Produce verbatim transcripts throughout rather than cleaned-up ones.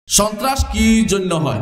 সন্ত্রাস কি জন্য হয়?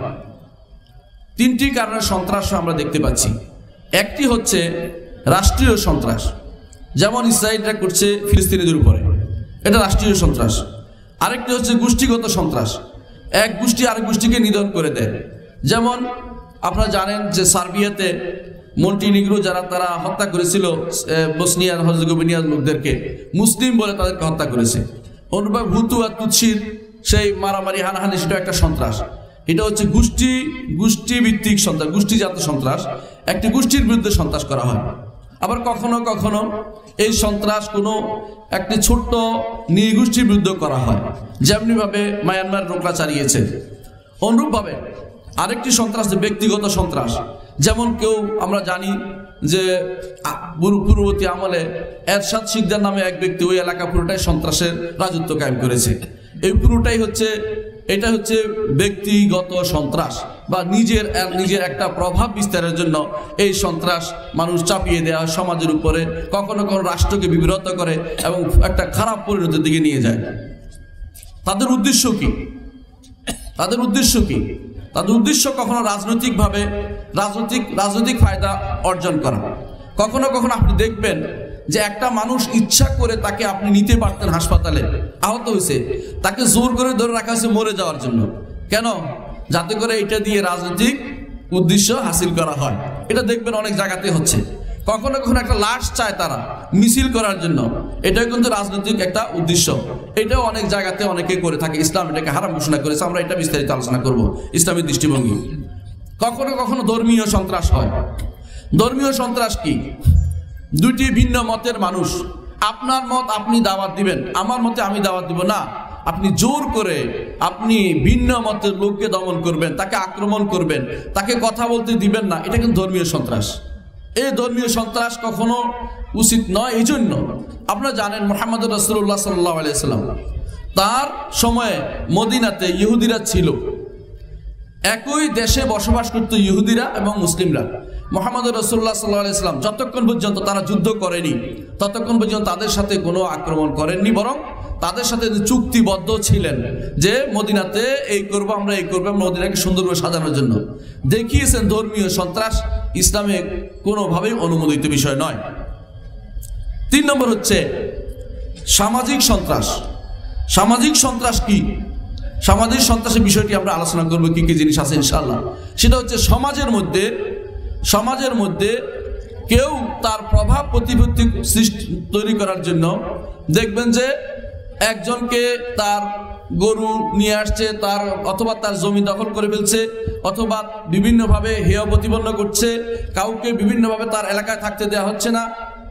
তিনটি কারণে সন্ত্রাস আমরা দেখতে পাচ্ছি। একটি হচ্ছে রাষ্ট্রীয় সন্ত্রাস, যেমন ইসরায়েলটা করছে ফিলিস্তিনিদের উপরে, এটা রাষ্ট্রীয় সন্ত্রাস। আরেকটি হচ্ছে গোষ্ঠীগত সন্ত্রাস, এক গোষ্ঠী আরেক গোষ্ঠীকে নিধন করে দেয়। যেমন আপনারা জানেন যে সার্বিয়াতে মন্টিনিগ্রো যারা তারা হত্যা করেছিল বসনিয়ার হার্জেগোভিনার লোকদেরকে, মুসলিম বলে তাদেরকে হত্যা করেছে। অনুরূপভাবে হুতু আর তুৎসির সেই মারামারি হানাহানি, সেটা একটা সন্ত্রাস। এটা হচ্ছে গোষ্ঠী গোষ্ঠী ভিত্তিক সন্ত্রাস, গোষ্ঠীজাত সন্ত্রাস। একটি গোষ্ঠীর বিরুদ্ধে সন্ত্রাস করা হয়। আবার কখনো কখনো এই সন্ত্রাস কোনো একটি ছোট্ট নৃগোষ্ঠীর বিরুদ্ধে করা হয়, যেমনিভাবে মায়ানমার লোকরা চালিয়েছে। অনুরূপভাবে আরেকটি সন্ত্রাস ব্যক্তিগত সন্ত্রাস, যেমন কেউ আমরা জানি যে পূর্ববর্তী আমলে এরশাদ শিকদার নামে এক ব্যক্তি ওই এলাকা পুরোটাই সন্ত্রাসের রাজত্ব কায়েম করেছে। এই পুরোটাই হচ্ছে এটা হচ্ছে ব্যক্তিগত সন্ত্রাস, বা নিজের নিজের একটা প্রভাব বিস্তারের জন্য এই সন্ত্রাস মানুষ চাপিয়ে দেওয়া সমাজের উপরে, কখনো কখনো রাষ্ট্রকে বিব্রত করে এবং একটা খারাপ পরিণতির দিকে নিয়ে যায়। তাদের উদ্দেশ্য কি? তাদের উদ্দেশ্য কি? তাদের উদ্দেশ্য কখনো রাজনৈতিকভাবে রাজনৈতিক রাজনৈতিক ফায়দা অর্জন করা। কখনো কখনো আপনি দেখবেন যে একটা মানুষ ইচ্ছা করে তাকে আপনি নিতে পারতেন, হাসপাতালে আহত হয়েছে, তাকে জোর করে ধরে রাখা হয়েছে মরে যাওয়ার জন্য। কেন? যাতে করে এটা দিয়ে রাজনৈতিক উদ্দেশ্য হাসিল করা হয়। এটা দেখবেন অনেক জায়গাতে হচ্ছে। কখনো কখনো একটা লাশ চায় তারা মিছিল করার জন্য, এটাও কিন্তু রাজনৈতিক একটা উদ্দেশ্য। এটাও অনেক জায়গাতে অনেকে করে থাকে। ইসলাম এটাকে হারাম ঘোষণা করেছে, আমরা এটা বিস্তারিত আলোচনা করব ইসলামী দৃষ্টিভঙ্গি। কখনো কখনো ধর্মীয় সন্ত্রাস হয়। ধর্মীয় সন্ত্রাস কি? দুটি ভিন্ন মতের মানুষ, আপনার মত আপনি দাওয়াত দিবেন, আমার মতে আমি দাওয়াত দিব না, আপনি জোর করে আপনি ভিন্ন মতের লোককে দমন করবেন, তাকে আক্রমণ করবেন, তাকে কথা বলতে দিবেন না, এটা কিন্তু ধর্মীয় সন্ত্রাস। এই ধর্মীয় সন্ত্রাস কখনো উচিত নয়। এই জন্য আপনারা জানেন মুহাম্মদ রাসূলুল্লাহ সাল্লাল্লাহু আলাইহি সাল্লাম, তার সময়ে মদিনাতে ইহুদিরা ছিল, একই দেশে বসবাস করত ইহুদিরা এবং মুসলিমরা। মুহাম্মদ রাসূলুল্লাহ সাল্লাল্লাহু আলাইহি সাল্লাম যতক্ষণ পর্যন্ত তারা যুদ্ধ করেনি, ততক্ষণ পর্যন্ত তাদের সাথে কোনো আক্রমণ করেননি, বরং তাদের সাথে চুক্তিবদ্ধ ছিলেন যে মদিনাতে এই করবো, আমরা এই করবো, মদিনাকে সুন্দরভাবে সাজানোর জন্য। দেখিয়েছেন ধর্মীয় সন্ত্রাস ইসলামে কোনোভাবেই অনুমোদিত বিষয় নয়। তিন নম্বর হচ্ছে সামাজিক সন্ত্রাস। সামাজিক সন্ত্রাস কি? সামাজিক সন্ত্রাসের বিষয়টি আমরা আলোচনা করবো, কি কি জিনিস আছে ইনশাআল্লাহ। সেটা হচ্ছে সমাজের মধ্যে সমাজের মধ্যে কেউ তার প্রভাব প্রতিপত্তি সৃষ্টি তৈরি করার জন্য দেখবেন যে একজনকে তার গরু নিয়ে আসছে, তার অথবা তার জমি দখল করে ফেলছে, অথবা বিভিন্নভাবে হেয় প্রতিপন্ন করছে, কাউকে বিভিন্নভাবে তার এলাকায় থাকতে দেওয়া হচ্ছে না,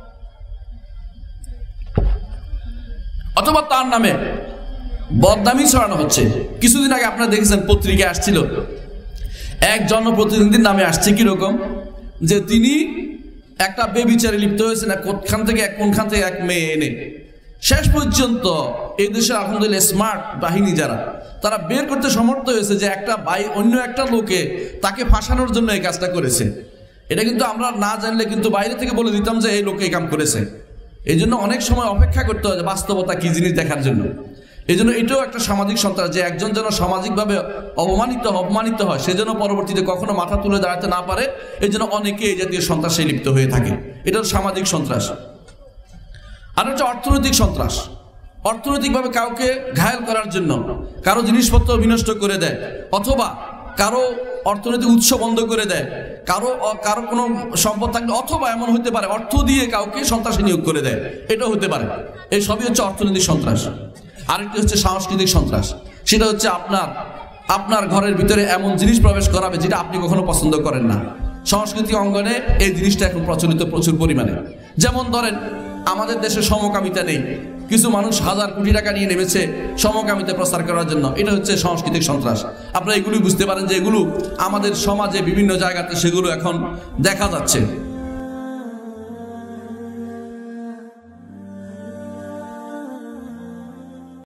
অথবা তার নামে বদনামি ছড়ানো হচ্ছে। কিছুদিন আগে আপনারা দেখেছেন পত্রিকায় আসছিল, এক জনপ্রতিনিধির নামে আসছে কিরকম, যে তিনি একটা বেবিচারে লিপ্ত হয়েছে না, কোনখান থেকে এক কোনখান থেকে এক মেয়ে এনে শেষ পর্যন্ত এই দেশের আলহামদুলিল্লাহ স্মার্ট বাহিনী যারা, তারা বের করতে সমর্থ হয়েছে যে একটা বাই অন্য একটা লোকে তাকে ফাঁসানোর জন্য এই কাজটা করেছে। এটা কিন্তু আমরা না জানলে কিন্তু বাইরে থেকে বলে দিতাম যে এই লোকে এই কাম করেছে। এই জন্য অনেক সময় অপেক্ষা করতে হয় বাস্তবতা কি জিনিস দেখার জন্য। এই জন্য এটাও একটা সামাজিক সন্ত্রাস, যে একজন যেন সামাজিকভাবে অপমানিত অপমানিত হয়, সেজন্য পরবর্তীতে কখনো মাথা তুলে দাঁড়াতে না পারে। এই জন্য অনেকে এই জাতীয় সন্ত্রাসে লিপ্ত হয়ে থাকে। এটা সামাজিক সন্ত্রাস। আর হচ্ছে অর্থনৈতিক সন্ত্রাস। অর্থনৈতিকভাবে কাউকে ঘায়েল করার জন্য কারো জিনিসপত্র বিনষ্ট করে দেয়, অথবা কারো অর্থনৈতিক উৎস বন্ধ করে দেয়, কারো কারো কোনো সম্পদ থাকলে, অথবা এমন হতে পারে অর্থ দিয়ে কাউকে সন্ত্রাসে নিয়োগ করে দেয়, এটাও হতে পারে। এই সবই হচ্ছে অর্থনৈতিক সন্ত্রাস। আরেকটি হচ্ছে সাংস্কৃতিক সন্ত্রাস। সেটা হচ্ছে আপনার আপনার ঘরের ভিতরে এমন জিনিস প্রবেশ করাবে যেটা আপনি কখনো পছন্দ করেন না। সাংস্কৃতিক অঙ্গনে এই জিনিসটা এখন প্রচলিত প্রচুর পরিমাণে। যেমন ধরেন আমাদের দেশে সমকামিতা নেই, কিছু মানুষ হাজার কোটি টাকা নিয়ে নেমেছে সমকামিতা প্রচার করার জন্য। এটা হচ্ছে সাংস্কৃতিক সন্ত্রাস। আপনারা এগুলি বুঝতে পারেন যে এগুলো আমাদের সমাজে বিভিন্ন জায়গাতে সেগুলো এখন দেখা যাচ্ছে।